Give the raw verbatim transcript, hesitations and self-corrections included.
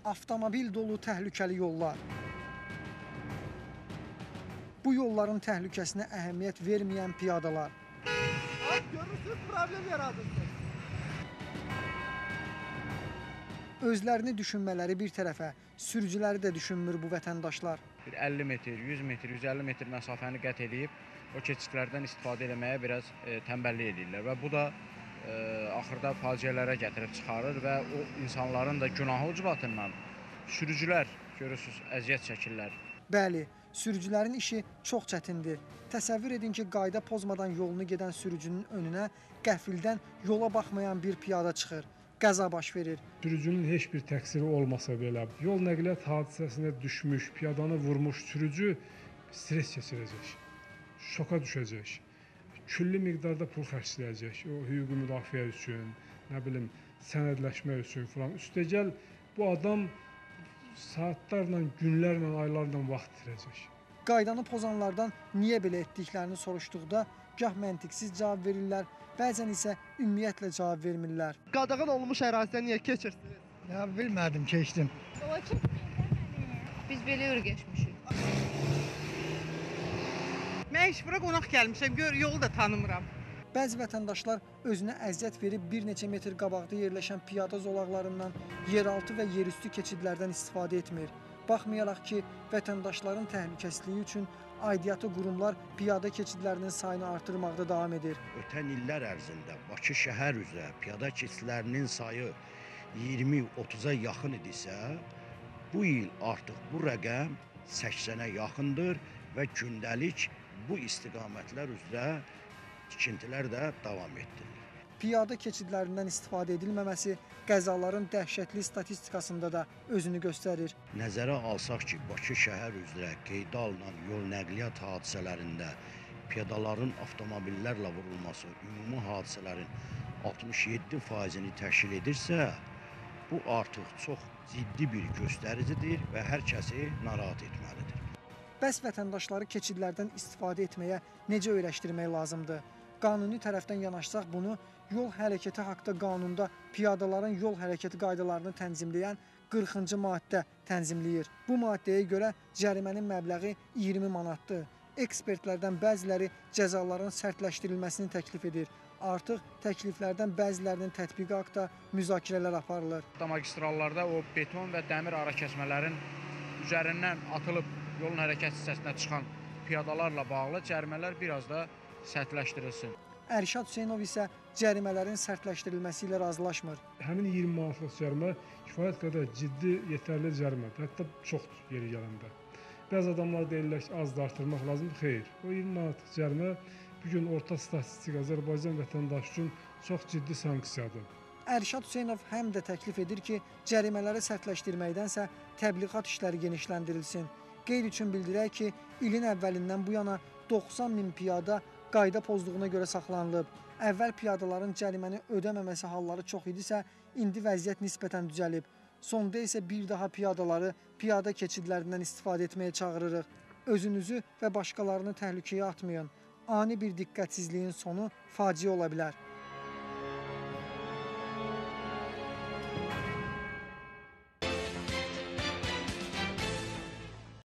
avtomobil dolu təhlükəli yollar. Bu yolların təhlükəsinə əhəmiyyət verməyən piyadalar. Az görürsünüz, problem yaradırsınız. Özlərini düşünmələri bir tərəfə, sürücüləri də düşünmür bu vətəndaşlar. Bir əlli metr, yüz metr, yüz əlli metr məsafəni qət edib o keçidlərdən istifadə etməyə biraz e, tənbəllik edirlər və bu da e, axırda faciələrə gətirib çıxarır və o insanların da günahı ucbatından sürücülər görürsüz əziyyət çəkirlər. Bəli, sürücülərin işi çox çətindir. Təsəvvür edin ki, qayda pozmadan yolunu gedən sürücünün önünə qəfildən yola baxmayan bir piyada çıxır. Qəza baş verir. Sürücünün heç bir təqsiri olmasa belə, yol nəqliyyat hadisəsinə düşmüş, piyadanı vurmuş sürücü stres keçirəcək, şoka düşəcək, külli miqdarda pul xərcləyəcək, o hüquqi müdafiə üçün, nə bilim, sənədləşmə üçün filan. Üstəgəl bu adam saatlarla, günlərlə, aylarla vaxt itirəcək. Qaydanı pozanlardan niyə belə etdiklərini soruşduqda gah məntiqsiz cavab verirlər, bəzən isə ümumiyyətlə cavab vermirlər. Qadağan olmuş ərazidən niyə keçirsiniz? Ya bilmədim, keçdim. Yola çıxmayın. Biz belə ür geçmişik. Mən iş bura qonaq gəlmişəm, gör yolu da tanımıram. Bəzi vətəndaşlar özünə əziyyət verib bir neçə metr qabaqda yerləşən piyada zolaqlarından, yeraltı və yerüstü keçidlərdən istifadə etmir. Baxmayaraq ki, vətəndaşların təhlükəsizliyi üçün aidiyyatı qurumlar piyada keçidlərinin sayını artırmaqda davam edir. Ötən illər ərzində Bakı şəhər üzrə piyada keçidlərinin sayı iyirmi otuz'a yaxın idisə, bu il artıq bu rəqəm səksənə yaxındır və gündəlik bu istiqamətlər üzrə tikintilər də davam etdirilir. Piyada keçidlərindən istifadə edilməməsi qəzaların dəhşətli statistikasında da özünü göstərir. Nəzərə alsaq ki, Bakı şəhər üzrə qeydə alınan yol nəqliyyat hadisələrində piyadaların avtomobillərlə vurulması ümumi hadisələrin altmış yeddi faizini təşkil edirsə, bu artıq çox ciddi bir göstəricidir və hər kəsi narahat etməlidir. Bəs vətəndaşları keçidlərdən istifadə etməyə necə öyrəşdirmək lazımdır? Qanuni tərəfdən yanaşsaq bunu yol hərəkəti haqqında qanunda piyadaların yol hərəkəti qaydalarını tənzimləyən qırxıncı maddə tənzimləyir. Bu maddəyə görə cərimənin məbləği iyirmi manatdır. Ekspertlərdən bəziləri cəzaların sərtləşdirilməsini təklif edir. Artıq təkliflərdən bəzilərinin tətbiqi haqqında müzakirələr aparılır. Magistrallarda o beton və dəmir arakəsmələrin üzərindən atılıb yolun hərəkət hissəsinə çıxan piyadalarla bağlı cərimələr biraz da sərtləşdirilsin. Ərşad Hüseynov isə cərimələrin sərtləşdirilməsi ilə razılaşmır. Həmin iyirmi manatlıq cərimə kifayət qədər ciddi, yetərli cərimədir, hətta çoxdur yeri gələndə. Bəzi adamlar deyirlər ki, az da artırmaq lazımdır, xeyr. O iyirmi manatlıq cərimə bugün orta statistik Azərbaycan vətəndaşı üçün çox ciddi sanksiyadır. Ərşad Hüseynov həm də təklif edir ki, cərimələri sərtləşdirməkdənsə təbliğat işləri genişləndirilsin. Qeyd üçün bildirək ki, ilin əvvəlindən bu yana doxsan min piyada qayda pozduğuna görə saxlanılıb. Əvvəl piyadaların cəriməni ödəməməsi halları çox idisə, indi vəziyyət nisbətən düzəlib. Sonda isə bir daha piyadaları piyada keçidlərindən istifadə etməyə çağırırıq. Özünüzü və başqalarını təhlükəyə atmayın. Ani bir diqqətsizliyin sonu faciə ola bilər.